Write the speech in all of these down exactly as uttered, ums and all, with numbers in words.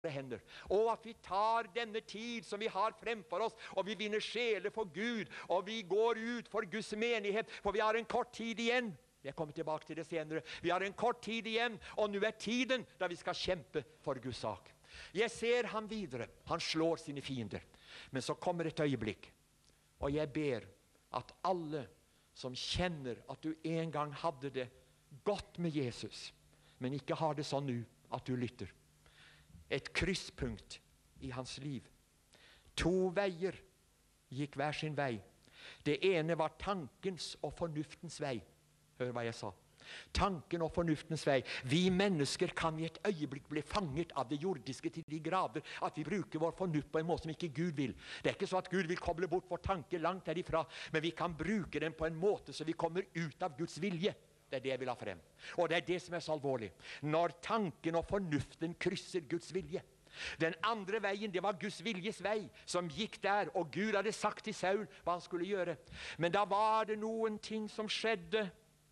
hender, og at vi tar denne tid som vi har fremfor oss, og vi vinner sjeler for Gud, og vi går ut for Guds menighet, for vi har en kort tid igjen. Jeg kommer tilbake til det senere. Vi har en kort tid igjen, og nå er tiden da vi skal kjempe for Guds sak. Jeg ser han videre. Han slår sine fiender. Men så kommer et øyeblikk, og jeg ber at alle som kjenner at du en gang hadde det godt med Jesus, men ikke har det sånn nå, at du lytter. Et krysspunkt i hans liv. To veier gikk hver sin vei. Det ene var tankens og fornuftens vei. Hør hva jeg sa. Tanken og fornuftens vei. Vi mennesker kan i et øyeblikk bli fanget av det jordiske til de grader at vi bruker vår fornuft på en måte som ikke Gud vil. Det er ikke så at Gud vil koble bort vår tanke langt derifra, men vi kan bruke den på en måte så vi kommer ut av Guds vilje. Det er det jeg vil ha frem. Og det er det som er så alvorlig. Når tanken og fornuften krysser Guds vilje. Den andre veien, det var Guds viljes vei, som gikk der, og Gud hadde sagt til Saul hva han skulle gjøre. Men da var det noen ting som skjedde.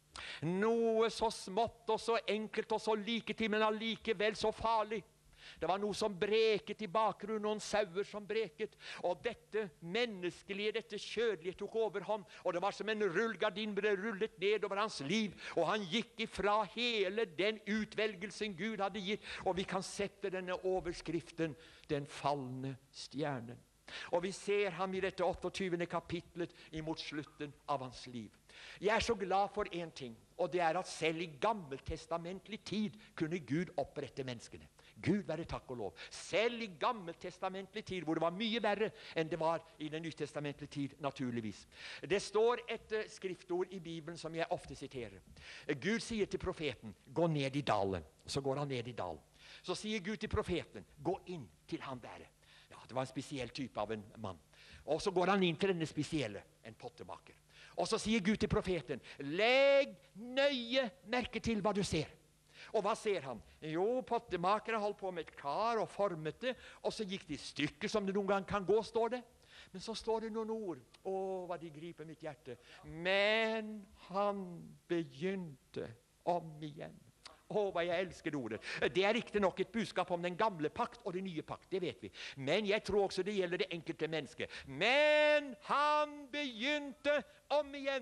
Noe så smått og så enkelt og så like til, men allikevel så farlig. Det var noe som breket i bakgrunnen, noen sauer som breket, og dette menneskelige, dette kjødelige tok overhånd, og det var som en rullgardin ble rullet ned over hans liv, og han gikk ifra hele den utvelgelsen Gud hadde gitt, og vi kan sette denne overskriften, den fallende stjernen. Og vi ser ham i dette otteogtyvende kapitlet imot slutten av hans liv. Jeg er så glad for en ting, og det er at selv i gammeltestamentlig tid kunne Gud opprette menneskene. Gud være takk og lov. Selv i gammeltestamentlig tid, hvor det var mye verre enn det var i den nytestamentlige tid, naturligvis. Det står et uh, skriftord i Bibelen som jeg ofte siterer. Gud sier til profeten, gå ned i dalen. Så går han ned i dalen. Så sier Gud til profeten, gå inn til han der. Ja, det var en spesiell type av en mann. Og så går han inn til denne spesielle, en pottemaker. Og så sier Gud til profeten, legg nøye merke til hva du ser. Og hva ser han? Jo, pottemakere holdt på med et kar og formet det, og så gikk det i stykker som det noen gang kan gå, står det. Men så står det noen ord. Å, hva de griper mitt hjerte. Men han begynte om igjen. Å, hva jeg elsker det ordet. Det er riktig nok et budskap om den gamle pakt og den nye pakt, det vet vi. Men jeg tror også det gjelder det enkelte mennesket. Men han begynte om igjen.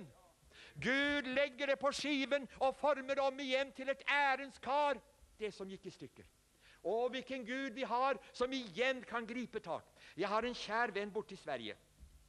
Gud legger det på skiven og former det om igjen til et ærens kar, det som gikk i stykker. Og hvilken Gud vi har som igjen kan gripe tak. Jeg har en kjær venn borte i Sverige.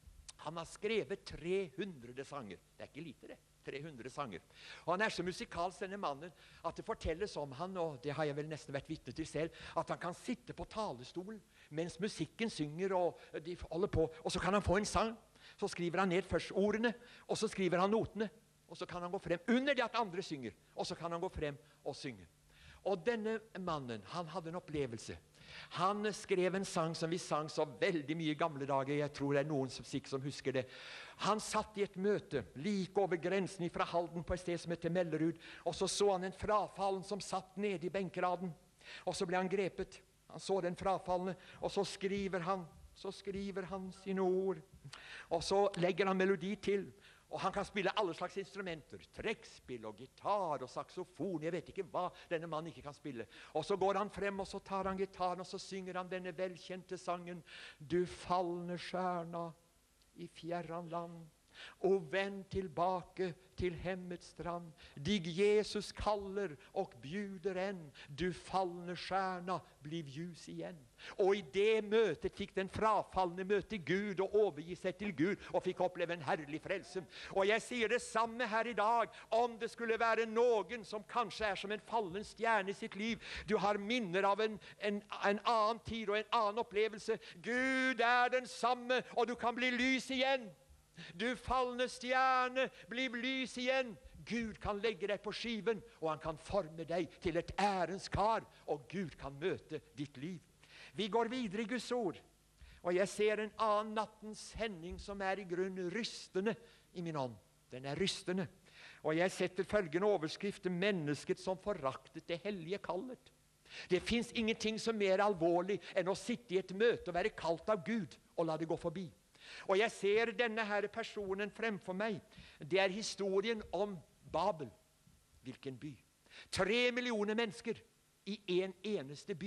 Han har skrevet tre hundre sanger. Det er ikke lite det. tre hundre sanger. Og han er så musikalsk, denne mannen, at det fortelles om han, og det har jeg vel nesten vært vitne til selv, at han kan sitte på talerstolen mens musikken synger, og de holder på, og så kan han få en sang. Så skriver han ned først ordene, og så skriver han notene, og så kan han gå frem under det at andre synger, og så kan han gå frem og synge. Og denne mannen, han hadde en opplevelse. Han skrev en sang som vi sang så veldig mye i gamle dager. Jeg tror det er noen som sikkert som husker det. Han satt i et møte like over grensen fra Halden på et sted som heter Mellerud, og så så han en frafallen som satt nede i benkeraden, og så ble han grepet. Han så den frafallende, og så skriver han så skriver han sine ord, og så legger han melodi til. Og han kan spille alle slags instrumenter, trekkspill og gitar og saksofon, jeg vet ikke hva denne mannen ikke kan spille. Og så går han frem, og så tar han gitaren, og så synger han denne velkjente sangen, Du fallende stjärna i fjärran land, og vend tilbake til hemmets strand. Dig Jesus kaller og bjuder enn, du fallende stjärna, bliv ljus igjen. Og i det møtet fikk den frafallende møte Gud og overgi seg til Gud og fikk oppleve en herlig frelse. Og jeg sier det samme her i dag, om det skulle være noen som kanskje er som en fallen stjerne i sitt liv. Du har minner av en, en, en annen tid og en annen opplevelse. Gud er den samme, og du kan bli lys igjen. Du fallende stjerne, bliv lys igjen. Gud kan legge deg på skiven, og han kan forme deg til et ærens kar, og Gud kan møte ditt liv. Vi går videre i Guds ord, og jeg ser en annen nattens hending som er i grunn rystende i min ånd. Den er rystende, og jeg setter følgende overskrift: mennesket som foraktet det hellige kallet. Det finnes ingenting som er mer alvorlig enn å sitte i et møte og være kalt av Gud og la det gå forbi. Og jeg ser denne her personen fremfor meg. Det er historien om Babel. Hvilken by? Tre millioner mennesker i en eneste by.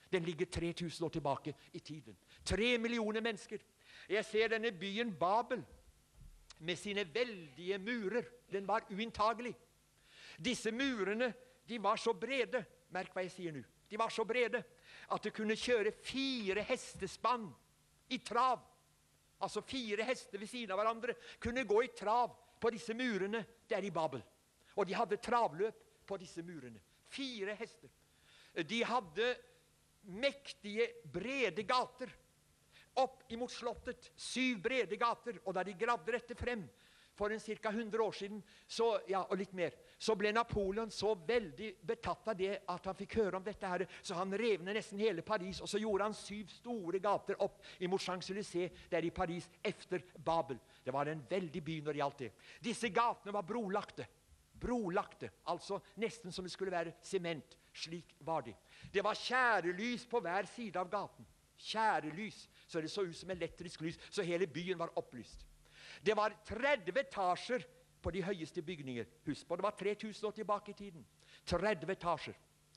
Den ligger tre tusen år tilbake i tiden. Tre millioner mennesker. Jeg ser denne byen Babel med sine veldige murer. Den var uinntagelig. Disse murene, de var så brede, merk hva jeg sier nå, de var så brede at det kunne kjøre fire hestespann i trav. Altså fire hester ved siden av hverandre kunne gå i trav på disse murene der i Babel. Og de hadde travløp på disse murene. Fire hester. De hadde mektige, brede gater opp imot slottet. Syv brede gater. Og da de gravde dette frem for en cirka hundre år siden, så, ja, og litt mer, så ble Napoleon så veldig betatt av det at han fikk høre om dette her, så han rev ned nesten hele Paris, og så gjorde han syv store gater opp imot Champs-Élysées der i Paris, efter Babel. Det var en veldig by når det gjaldt det. Disse gatene var brolagte. Brolagte, altså nesten som det skulle være sement. Slik var de. Det var kjærelys på hver side av gaten. Kjærelys, så det så ut som elektrisk lys, så hele byen var opplyst. Det var tretti etasjer på de høyeste bygninger. Husk på, det var tre tusen år tilbake i tiden. tretti etasjer.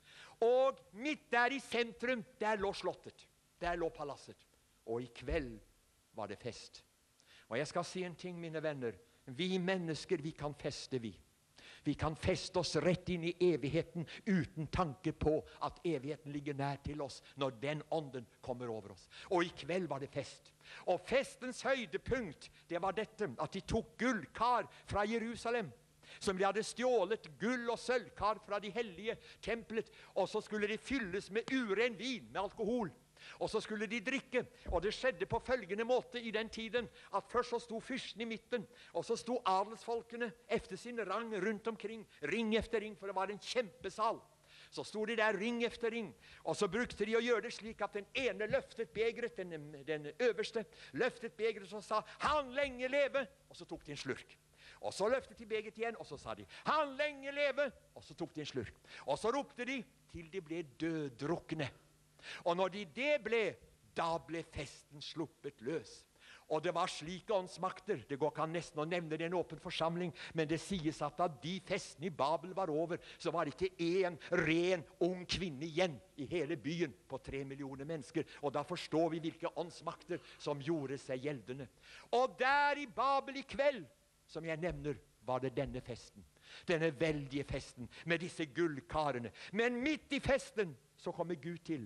Og midt der i sentrum, der lå slottet. Der lå palasset. Og i kveld var det fest. Og jeg skal si en ting, mine venner. Vi mennesker, vi kan feste, vi. Vi kan feste oss rett inn i evigheten uten tanke på at evigheten ligger nær til oss når den ånden kommer over oss. Og i kveld var det fest. Og festens høydepunkt, det var dette, at de tok gullkar fra Jerusalem, som de hadde stjålet gull- og sølvkar fra de hellige templet, og så skulle de fylles med uren vin, med alkohol. Og så skulle de drikke, og det skjedde på følgende måte i den tiden, at først så sto fyrsten i midten, og så sto adelsfolkene efter sin rang rundt omkring, ring efter ring, for det var en kjempesal. Så sto de der ring efter ring, og så brukte de å gjøre det slik at den ene løftet begeret, den, den øverste, løftet begeret og sa, han lenge leve, og så tok de en slurk. Og så løftet de begeret igjen, og så sa de, han lenge leve, og så tok de en slurk. Og så ropte de til de ble døddrukne. Og når de det ble, da ble festen sluppet løs. Og det var slike åndsmakter, det går ikke an nesten å nevne det i en åpen forsamling, men det sies at da de festene i Babel var over, så var det ikke en ren ung kvinne igjen i hele byen på tre millioner mennesker. Og da forstår vi hvilke åndsmakter som gjorde seg gjeldende. Og der i Babel i kveld, som jeg nevner, var det denne festen. Denne veldige festen med disse gullkarene. Men midt i festen så kommer Gud til.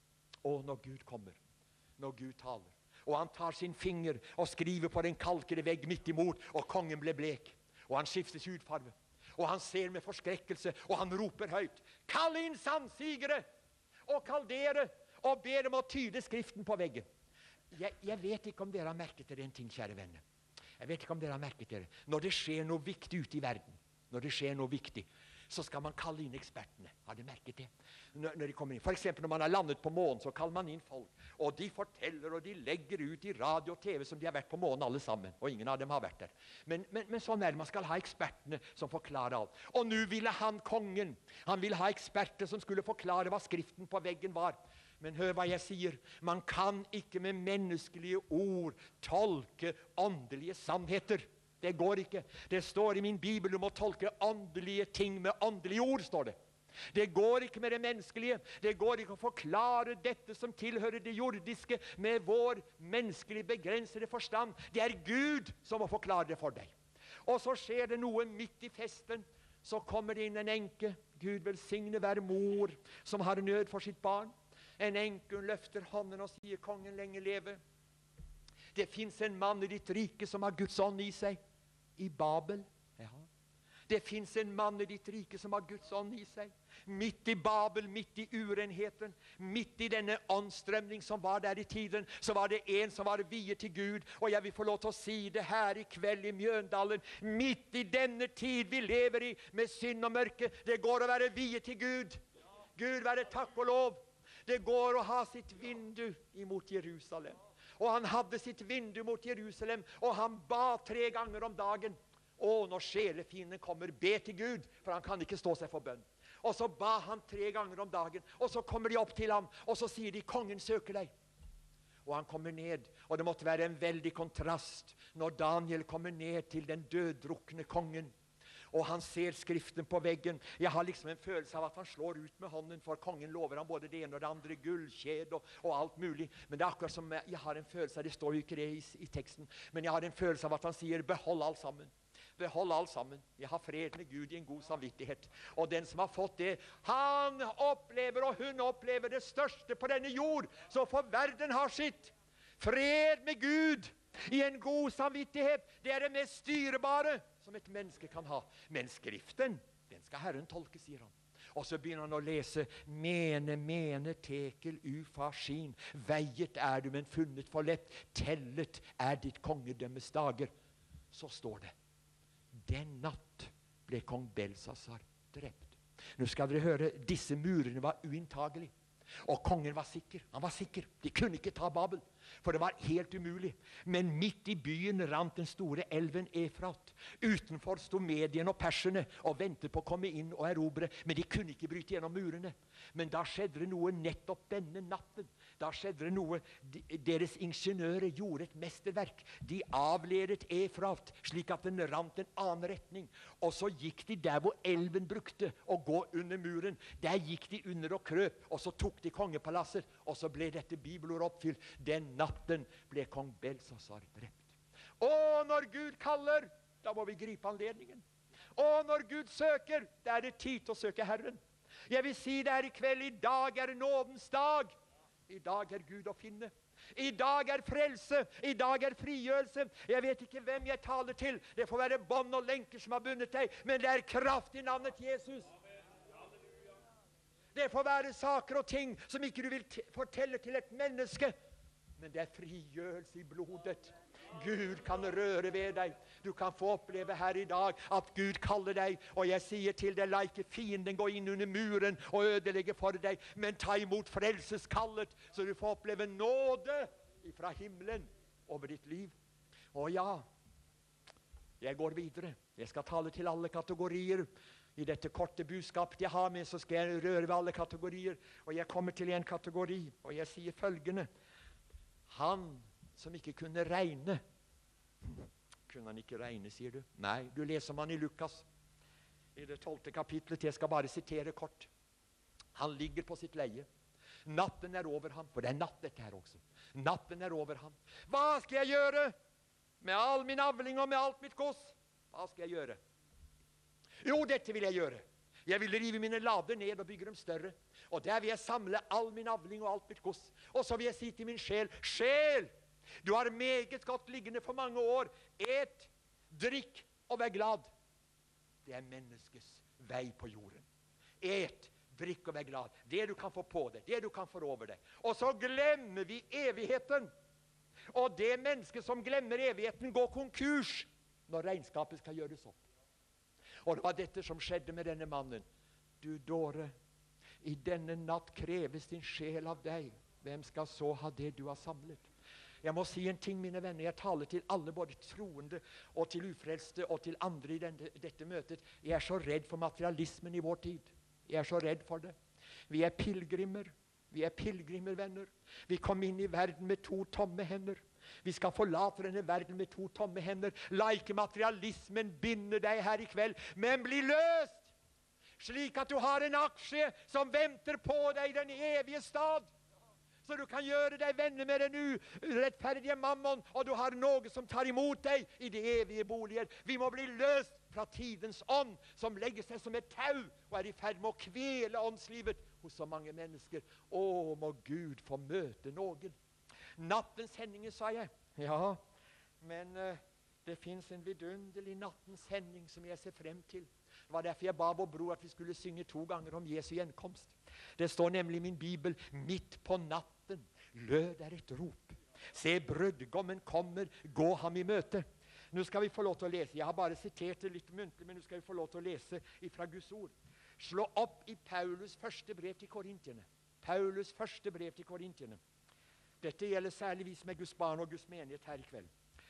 Og når Gud kommer, når Gud taler, og han tar sin finger og skriver på den kalkede vegg midt imot, og kongen ble blek, og han skiftes hudfarve, og han ser med forskrekkelse, og han roper høyt, kall inn sannsigere, og kall dere, og ber dem å tyde skriften på veggen. Jeg, jeg vet ikke om dere har merket dere en ting, kjære venner. Jeg vet ikke om dere har merket dere. Når det skjer noe viktig ute i verden, når det skjer noe viktig, så skal man kalle inn ekspertene. Har du merket det? Når, når de kommer inn. For eksempel når man har landet på månen, så kaller man inn folk. Og de forteller, og de legger ut i radio og T V som de har vært på månen alle sammen. Og ingen av dem har vært der. Men, men, men sånn er det. Man skal ha ekspertene som forklarer alt. Og nå ville han kongen, han ville ha eksperter som skulle forklare hva skriften på veggen var. Men hør hva jeg sier. Man kan ikke med menneskelige ord tolke åndelige sannheter. Det går ikke. Det står i min bibel om å tolke åndelige ting med åndelige ord, står det. Det går ikke med det menneskelige. Det går ikke å forklare dette som tilhører det jordiske med vår menneskelige begrensede forstand. Det er Gud som må forklare det for deg. Og så skjer det noe midt i festen. Så kommer det inn en enke. Gud velsigne hver mor som har nød for sitt barn. En enke, hun løfter hånden og sier, kongen lenge leve. Det finnes en mann i ditt rike som har Guds ånd i seg. I Babel. Ja. Det finnes en mann i ditt rike som har Guds ånd i seg. Midt i Babel, midt i urenheten, midt i denne åndstrømning som var der i tiden, så var det en som var viet til Gud. Og jeg vil få lov til å si det her i kveld i Mjøndalen. Midt i denne tid vi lever i, med synd og mørke, det går å være viet til Gud. Gud være takk og lov. Det går å ha sitt vindu imot Jerusalem. Og han hadde sitt vindu mot Jerusalem, og han ba tre ganger om dagen. Og når sjelefienden kommer, be til Gud, for han kan ikke stå seg for bønn. Og så ba han tre ganger om dagen, og så kommer de opp til ham, og så sier de, kongen søker deg. Og han kommer ned, og det måtte være en veldig kontrast når Daniel kommer ned til den døddrukne kongen. og han ser skriften på veggen. Jeg har liksom en følelse av at han slår ut med hånden, for kongen lover han både det ene og det andre, gullkjed og, og alt mulig. Men det er akkurat som jeg har en følelse av, det står jo ikke det i, i teksten, men jeg har en følelse av at han sier, behold alt sammen. Behold alt sammen. Jeg har fred med Gud i en god samvittighet. Og den som har fått det, han opplever, og hun opplever det største på denne jord, så for verden har sitt. Fred med Gud i en god samvittighet, det er det mest styrebare som et menneske kan ha. Men skriften, den skal Herren tolke, sier han. Og så begynner han å lese, mene, mene, tekel, ufarsin. Veiet er du, men funnet for lett. Tellet er ditt kongedømmes dager. Så står det, den natt ble kong Belsasar drept. Nå skal dere høre, disse murene var uinntagelig. Og kongen var sikker, han var sikker. De kunne ikke ta Babel, for det var helt umulig. Men midt i byen rant den store elven Efrat. Utenfor sto medien og perserne og ventet på å komme inn og erobre, men de kunne ikke bryte gjennom murene. Men da skjedde det noe nettopp denne natten. Da skjedde det noe, deres ingeniører gjorde et mesterverk. De avledet Efrat, slik at den rant en annen retning. Og så gikk de der hvor elven brukte å gå under muren. Der gikk de under og krøp, og så tok de kongepalasset, og så ble dette bibelord oppfylt. Den natten ble kong Belsasar drept. Og når Gud kaller, da må vi gripe anledningen. Og når Gud søker, da er det tid til å søke Herren. Jeg vil si det her i kveld, i dag er nådens dag. I dag er Gud å finne. I dag er frelse. I dag er frigjørelse. Jeg vet ikke hvem jeg taler til. Det får være bånd og lenker som har bundet deg, men det er kraft i navnet Jesus. Det får være saker og ting som ikke du vil fortelle til et menneske, men det er frigjørelse i blodet. Gud kan røre ved deg. Du kan få oppleve her i dag at Gud kaller deg, og jeg sier til deg, la ikke fienden gå inn under muren og ødelegge for deg, men ta imot frelseskallet, så du får oppleve nåde fra himmelen over ditt liv. Og ja, jeg går videre. Jeg skal tale til alle kategorier. I dette korte budskapet jeg har med, så skal jeg røre ved alle kategorier, og jeg kommer til en kategori, og jeg sier følgende: han som ikke kunne regne. Kunne han ikke regne, sier du? Nei, du leser om han i Lukas, i det tolvte kapitlet. Jeg skal bare sitere kort. Han ligger på sitt leie. Natten er over ham, for det er natt dette her også. Natten er over ham. Hva skal jeg gjøre med all min avling og med alt mitt gods? Hva skal jeg gjøre? Jo, dette vil jeg gjøre. Jeg vil rive mine lader ned og bygge dem større. Og der vil jeg samle all min avling og alt mitt gods. Og så vil jeg si til min sjel, sjel, du har meget godt liggende for mange år. Et, drikk og vær glad. Det er menneskets vei på jorden. Et, drikk og vær glad. Det du kan få på deg, det du kan få over deg. Og så glemmer vi evigheten. Og det mennesket som glemmer evigheten går konkurs når regnskapet skal gjøres opp. Og det var dette som skjedde med denne mannen. Du dåre, i denne natt kreves din sjel av deg. Hvem skal så ha det du har samlet? Jeg må si en ting, mine venner. Jeg taler til alle, både troende og til ufrelste og til andre i denne, dette møtet. Jeg er så redd for materialismen i vår tid. Jeg er så redd for det. Vi er pilgrimer. Vi er pilgrimer, venner. Vi kom inn i verden med to tomme hender. Vi skal forlate denne verden med to tomme hender. La ikke materialismen binde deg her i kveld, men bli løst, slik at du har en aksje som venter på deg i den evige stad. Så du kan gjøre deg venner med den urettferdige mammon, og du har noe som tar imot deg i de evige boliger. Vi må bli løst fra tidens ånd, som legger seg som et tau, og er i ferd med å kvele åndslivet hos så mange mennesker. Å, må Gud få møte noen. Nattens hendinger, sa jeg. Ja, men uh, det finnes en vidunderlig nattens hending som jeg ser frem til. Det var derfor jeg ba vår bror at vi skulle synge to ganger om Jesu gjenkomst. Det står nemlig i min bibel, midt på natten lød er et rop. Se, brudgommen kommer, gå ham i møte. Nå skal vi få lov til å lese. Jeg har bare sitert det litt muntlig, men nå skal vi få lov til å lese ifra Guds ord. Slå opp i Paulus første brev til Korintierne. Paulus første brev til Korintierne. Dette gjelder særligvis med Guds barn og Guds menighet her i kveld.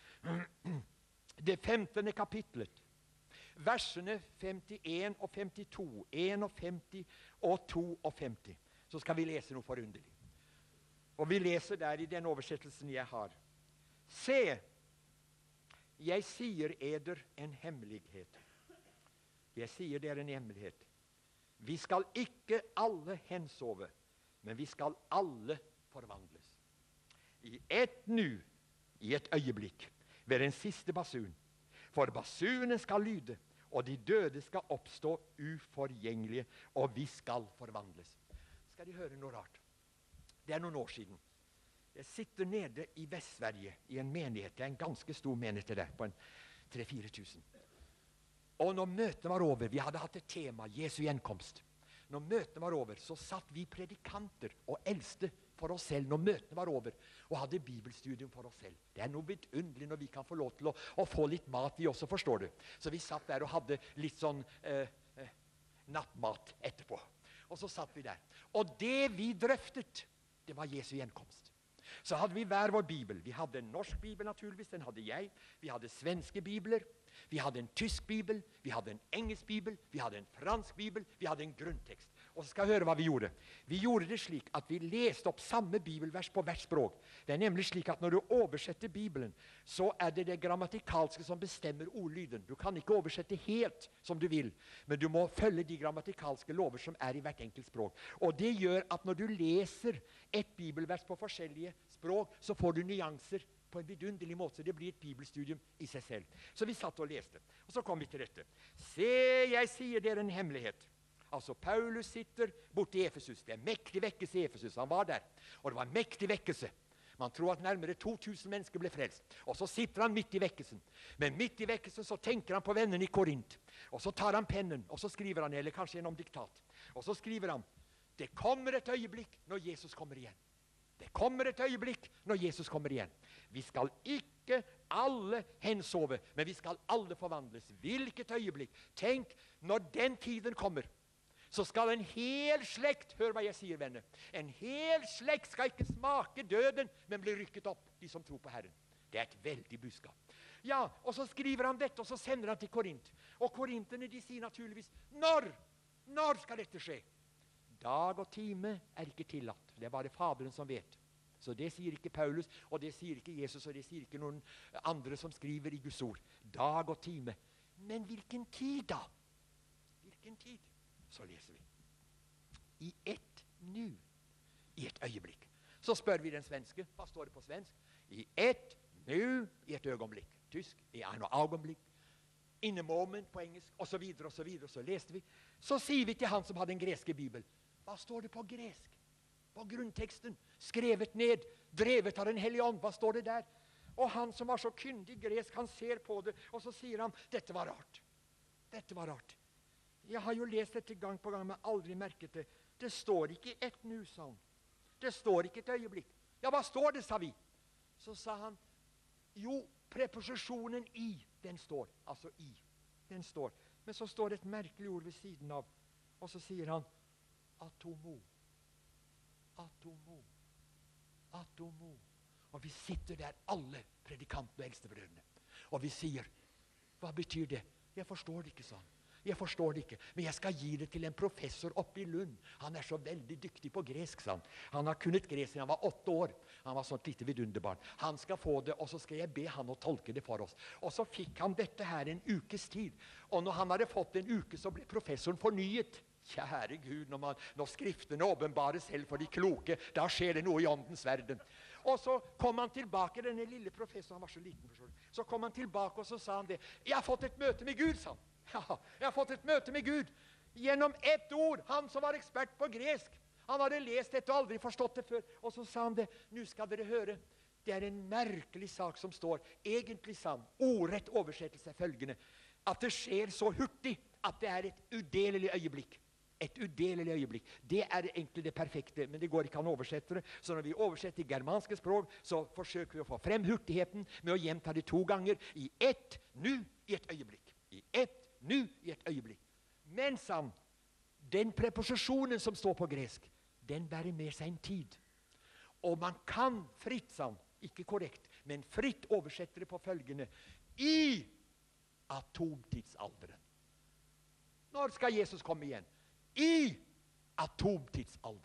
Det femtende kapitlet, versene femtien og femtito, femtien og femtito. Så skal vi lese noe forunderlig. Og vi leser der i den oversettelsen jeg har. Se, jeg sier eder en hemmelighet. Jeg sier dere en hemmelighet. Vi skal ikke alle hensove, men vi skal alle forvandles. I ett nu, i et øyeblikk, ved den siste basun. For basunen skal lyde, og de døde skal oppstå uforgjengelige, og vi skal forvandles. Skal de høre noe rart? Det er noen år siden. Jeg sitter nede i Vest-Sverige, i en menighet. Det er en ganske stor menighet der, på en tre-fire tusen. Og når møtet var over, vi hadde hatt et tema, Jesu gjenkomst. Når møtet var over, så satt vi predikanter og eldste for oss selv, når møtene var over, og hadde bibelstudium for oss selv. Det er noe vidunderlig når vi kan få lov til å, å få litt mat, vi også, forstår du. Så vi satt der og hadde litt sånn eh, eh, nattmat etterpå. Og så satt vi der. Og det vi drøftet, det var Jesu gjenkomst. Så hadde vi hver vår bibel. Vi hadde en norsk bibel naturligvis, den hadde jeg. Vi hadde svenske bibler. Vi hadde en tysk bibel, vi hadde en engelsk bibel, vi hadde en fransk bibel, vi hadde en grunntekst. Og så skal jeg høre hva vi gjorde. Vi gjorde det slik at vi leste opp samme bibelvers på hvert språk. Det er nemlig slik at når du oversetter Bibelen, så er det det grammatikalske som bestemmer ordlyden. Du kan ikke oversette helt som du vil, men du må følge de grammatikalske lover som er i hvert enkelt språk. Og det gjør at når du leser et bibelvers på forskjellige språk, så får du nyanser på en vidunderlig måte. Det blir et bibelstudium i seg selv. Så vi satt og leste. Og så kom vi til dette. Se, jeg sier dere en hemmelighet. Altså, Paulus sitter borte i Efesus. Det er mektig vekkelse i Efesus. Han var der. Og det var mektig vekkelse. Man tror at nærmere to tusen mennesker ble frelst. Og så sitter han midt i vekkelsen. Men midt i vekkelsen så tenker han på vennene i Korint. Og så tar han pennen, og så skriver han, eller kanskje gjennom diktat. Og så skriver han, det kommer et øyeblikk når Jesus kommer igjen. Det kommer et øyeblikk når Jesus kommer igjen. Vi skal ikke alle hensove, men vi skal alle forvandles. Hvilket øyeblikk? Tenk, når den tiden kommer, så skal en hel slekt, hør hva jeg sier, venner, en hel slekt skal ikke smake døden, men bli rykket opp, de som tror på Herren. Det er et veldig budskap. Ja, og så skriver han dette, og så sender han til Korint. Og korinterne, de sier naturligvis, når? Når skal dette skje? Dag og time er ikke tillatt. Det er bare Faderen som vet. Så det sier ikke Paulus, og det sier ikke Jesus, og det sier ikke noen andre som skriver i Guds ord. Dag og time. Men hvilken tid da? Hvilken tid? Så leser vi. I ett nu. I et øyeblikk. Så spør vi den svenske. Hva står det på svensk? I ett nu. I et øyeblikk. Tysk. I en øyeblikk. In a moment på engelsk. Og så videre, og så videre. Så leste vi. Så sier vi til han som hadde en greske bibel. Hva står det på gresk? På grunnteksten, skrevet ned, drevet av den hellige ånd. Hva står det der? Og han som var så kyndig gresk, han ser på det, og så sier han, dette var rart. Dette var rart. Jeg har jo lest dette gang på gang, men aldri merket det. Det står ikke ett nu, sa han. Det står ikke et øyeblikk. Ja, hva står det, sa vi? Så sa han, jo, preposisjonen i, den står. Altså i, den står. Men så står det et merkelig ord ved siden av. Og så sier han, atomo. Atomo. Atomo. Og vi sitter der alle, predikantene og eldstebrødrene. Og vi sier, hva betyr det? Jeg forstår det ikke, sånn. Jeg forstår det ikke, men jeg skal gi det til en professor oppe i Lund. Han er så veldig dyktig på gresk, sa han. Han har kunnet gresk siden han var åtte år. Han var sånt lite vidunderbarn. Han skal få det, og så skal jeg be han å tolke det for oss. Og så fikk han dette her en ukes tid. Og når han hadde fått en uke, så ble professoren fornyet. Kjære Gud, når, man, når skriftene åpenbarer selv for de kloke, da skjer det noe i åndens verden. Og så kom han tilbake, denne lille professoren, han var så liten, forstår du. Så kom han tilbake, og så sa han det. Jeg har fått et møte med Gud, sa han. Ja, jeg har fått et møte med Gud. Gjennom ett ord, han som var ekspert på gresk. Han hadde lest dette og aldri forstått det før. Og så sa han det, nå skal dere høre. Det er en merkelig sak som står. Egentlig sa han, ordrett oversettelse er følgende. At det skjer så hurtig at det er et udelelig øyeblikk. Et udelelig øyeblikk. Det er egentlig det perfekte, men det går ikke an å oversette det. Så når vi oversetter i germanske språk, så forsøker vi å få frem hurtigheten med å gjenta det to ganger. I ett, nu, i et øyeblikk. I ett, nu, i et øyeblikk. Men sann, den preposisjonen som står på gresk, den bærer med seg en tid. Og man kan fritt, sann, ikke korrekt, men fritt oversette det på følgende. I atomtidsalderen. Når skal Jesus komme igjen? I atomtidsalderen.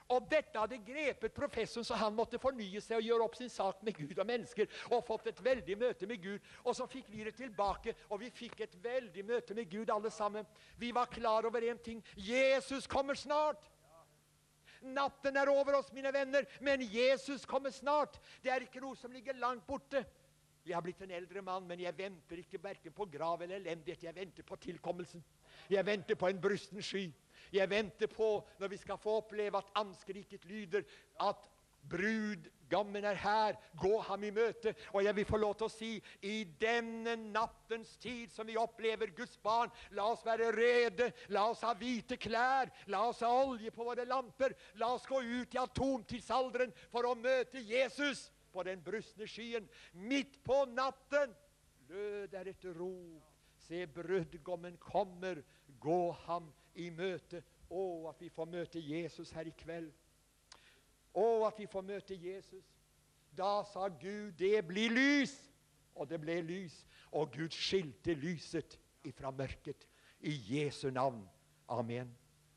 Og dette hadde grepet professoren, så han måtte fornye seg og gjøre opp sin sak med Gud og mennesker, og fått et veldig møte med Gud. Og så fikk vi det tilbake, og vi fikk et veldig møte med Gud alle sammen. Vi var klar over en ting: Jesus kommer snart. Natten er over oss, mine venner, men Jesus kommer snart. Det er ikke noe som ligger langt borte. Jeg har blitt en eldre mann, men jeg venter ikke hverken på grav eller elendighet. Jeg venter på tilkommelsen. Jeg venter på en brusten sky. Jeg venter på, når vi skal få oppleve at anskriket lyder, at brudgommen er her, gå ham i møte. Og jeg vil få lov til å si, i denne nattens tid som vi opplever Guds barn, la oss være rede, la oss ha hvite klær, la oss ha olje på våre lamper, la oss gå ut i atomtidsalderen for å møte Jesus på den brustne skyen. Midt på natten lød er et rop: se, brudgommen kommer, gå ham i møte. Å, at vi får møte Jesus her i kveld. Å, at vi får møte Jesus. Da sa Gud, det blir lys. Og det ble lys. Og Gud skilte lyset ifra mørket. I Jesu navn. Amen.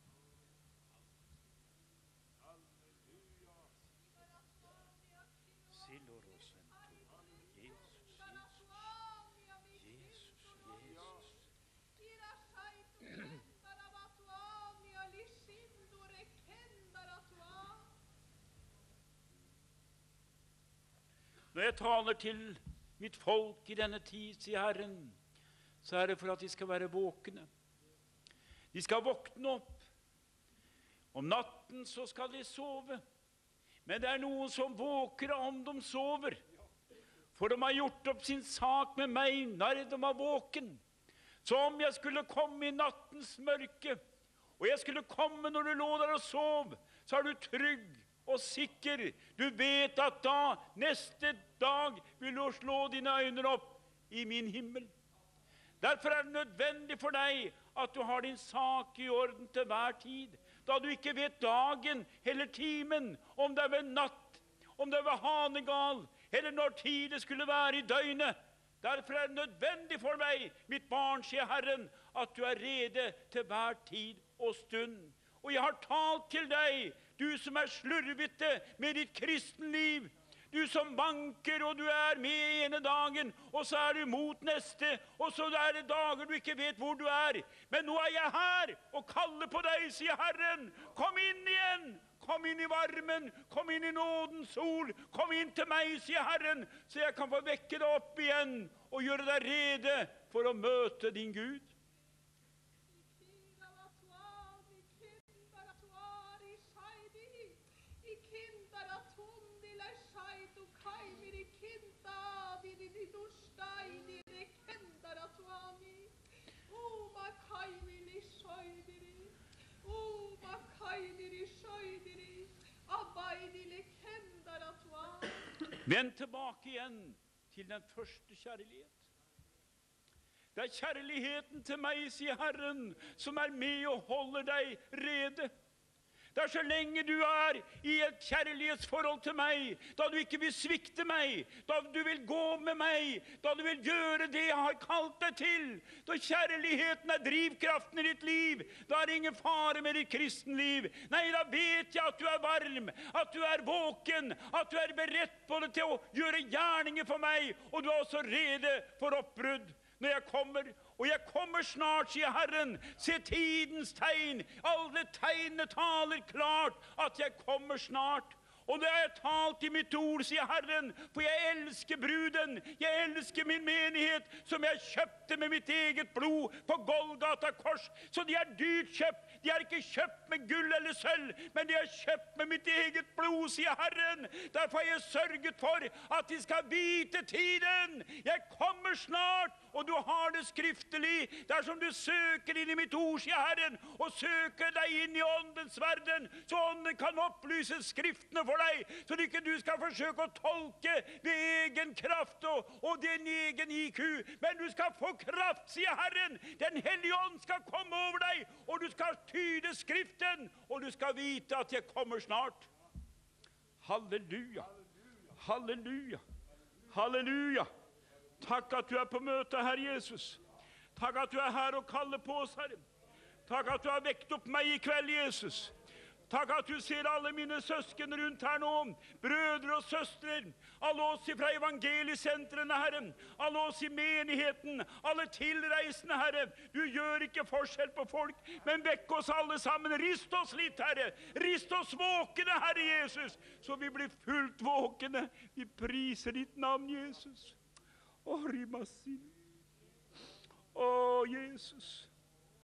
Når jeg taler til mitt folk i denne tid, sier Herren, så er det for at de skal være våkne. De skal våkne opp. Om natten så skal de sove. Men det er noen som våker om de sover. For de har gjort opp sin sak med meg når de var våken. Så om jeg skulle komme i nattens mørke, og jeg skulle komme når du lå der og sov, så er du trygg og sikker. Du vet at da, neste dag, vil du slå dine øyne opp i min himmel. Derfor er det nødvendig for deg at du har din sak i orden til hver tid, da du ikke vet dagen eller timen, om det er ved natt, om det er ved hanegal, eller når tid det skulle være i døgnet. Derfor er det nødvendig for meg, mitt barn, sier Herren, at du er rede til hver tid og stund. Og jeg har talt til deg, du som er slurvete med ditt kristenliv, du som banker, og du er med ene dagen, og så er du mot neste, og så er det dager du ikke vet hvor du er. Men nå er jeg her og kaller på deg, sier Herren. Kom inn igjen, kom inn i varmen, kom inn i nådens sol, kom inn til meg, sier Herren, så jeg kan få vekke deg opp igjen og gjøre deg rede for å møte din Gud. Vend tilbake igjen til den første kjærlighet. Det er kjærligheten til meg, sier Herren, som er med og holder deg rede. Det er så lenge du er i et kjærlighetsforhold til meg, da du ikke vil svikte meg, da du vil gå med meg, da du vil gjøre det jeg har kalt deg til. Da kjærligheten er drivkraften i ditt liv, da er det ingen fare med ditt kristenliv. Nei, da vet jeg at du er varm, at du er våken, at du er beredt på det til å gjøre gjerninger for meg, og du er også rede for oppbrudd. Når jeg kommer, og jeg kommer snart, sier Herren, se tidens tegn, alle tegnene taler klart at jeg kommer snart. Og det har jeg talt i mitt ord, sier Herren, for jeg elsker bruden, jeg elsker min menighet, som jeg kjøpte med mitt eget blod på Golgata kors. Så de er dyrt kjøpt, de er ikke kjøpt med gull eller sølv, men de er kjøpt med mitt eget blod, sier Herren. Derfor har jeg sørget for at de skal vite tiden. Jeg kommer snart, og du har det skriftelig, dersom du søker inn i mitt ord, sier Herren, og søker deg inn i åndens verden, så ånden kan opplyse skriftene for deg, så ikke du skal forsøke å tolke ved egen kraft og, og din egen I Q, men du skal få kraft, sier Herren. Den hellige ånd skal komme over deg, og du skal tyde skriften, og du skal vite at jeg kommer snart. Halleluja, halleluja, halleluja. Takk at du er på møte, Herre Jesus. Takk at du er her og kaller på oss, Herre. Takk at du har vekt opp meg i kveld, Jesus. Takk at du ser alle mine søsken rundt her nå, brødre og søstre, alle oss fra evangeliesentrene, Herre, alle oss i menigheten, alle tilreisende, Herre. Du gjør ikke forskjell på folk, men vekk oss alle sammen. Rist oss litt, Herre. Rist oss våkne, Herre Jesus, så vi blir fullt våkne. Vi priser ditt navn, Jesus. Å, Rimasin. Å, Jesus.